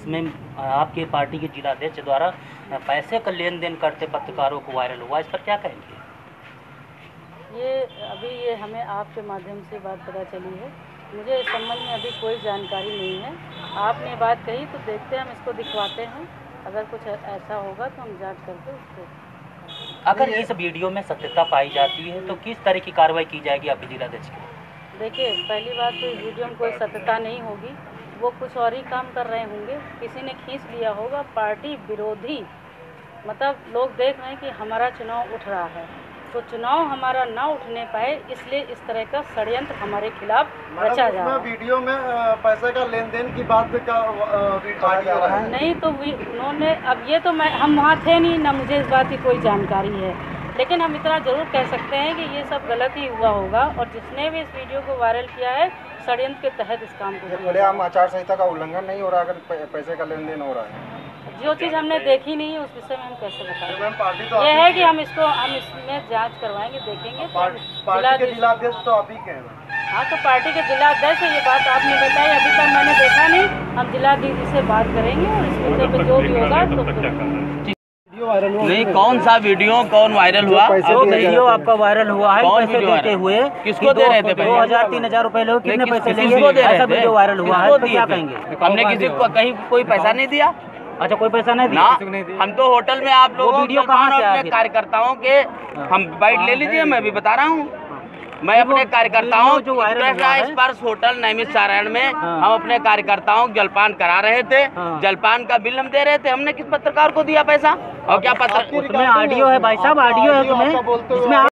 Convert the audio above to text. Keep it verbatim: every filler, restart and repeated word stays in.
जिसमें आपके पार्टी के जिलाध्यक्ष द्वारा पैसे का लेन देन करते पत्रकारों को वायरल हुआ, इस पर क्या कहेंगे? ये अभी ये हमें आपके माध्यम से बात पता चली है। मुझे इस संबंध में अभी कोई जानकारी नहीं है। आपने बात कही तो देखते हैं, हम इसको दिखवाते हैं। अगर कुछ ऐसा होगा तो हम जांच करके उसको। अगर इस वीडियो में सत्यता पाई जाती है तो किस तरह की कार्रवाई की जाएगी आपके जिलाध्यक्ष की? देखिए, पहली बात तो इस वीडियो में कोई सत्यता नहीं होगी। वो कुछ और ही काम कर रहे होंगे, किसी ने खींच लिया होगा। पार्टी विरोधी मतलब लोग देख रहे हैं कि हमारा चुनाव उठ रहा है, तो चुनाव हमारा ना उठने पाए इसलिए इस तरह का षड्यंत्र हमारे खिलाफ रचा जा रहा है। वीडियो में पैसे का लेन देन की बात का आ जा रहा है। नहीं तो उन्होंने, अब ये तो मैं हम वहाँ थे नहीं ना, मुझे इस बात की कोई जानकारी है, लेकिन हम इतना ज़रूर कह सकते हैं कि ये सब गलत ही हुआ होगा और जिसने भी इस वीडियो को वायरल किया है षड्यंत्र के तहत इस काम को किया। खुलेआम आचार संहिता का उल्लंघन नहीं हो रहा अगर पैसे का लेन देन हो रहा है? जो चीज़ हमने देखी नहीं है उस विषय में हम कैसे बताएं? पार्टी तो ये है कि हम इसको हम इसमें जांच करवाएंगे, देखेंगे। पार्टी के जिलाध्यक्ष तो आप ही कह रहे हैं। हाँ, तो पार्टी के जिलाध्यक्ष ये बात आपने बताई, अभी तक मैंने देखा नहीं। हम जिलाध्यक्ष से बात करेंगे और इस मुद्दे पे जो भी होगा तो नहीं। कौन सा वीडियो कौन वायरल हुआ? वो वीडियो आपका वायरल हुआ है पैसे देते हुए। किसको दे रहे थे? दो हजार तीन हजार रुपए लोग कितने पैसे किसको दे रहे थे? वीडियो वायरल हुआ है, तो क्या कहेंगे? हमने किसी को कहीं कोई पैसा नहीं दिया। अच्छा, कोई पैसा नहीं दिया? हम तो होटल में आप लोगों वीडियो कहाँ से आया? कार्यकर्ताओं के हम बाइट ले लीजिए, मैं भी बता रहा हूँ। मैं अपने कार्यकर्ताओं जो स्पर्श होटल नैमिष सारण में हम अपने कार्यकर्ताओं को जलपान करा रहे थे। जलपान का बिल हम दे रहे थे। हमने किस पत्रकार को दिया पैसा? और क्या पत्र उसमें ऑडियो है भाई साहब, ऑडियो है उसमें, जिसमें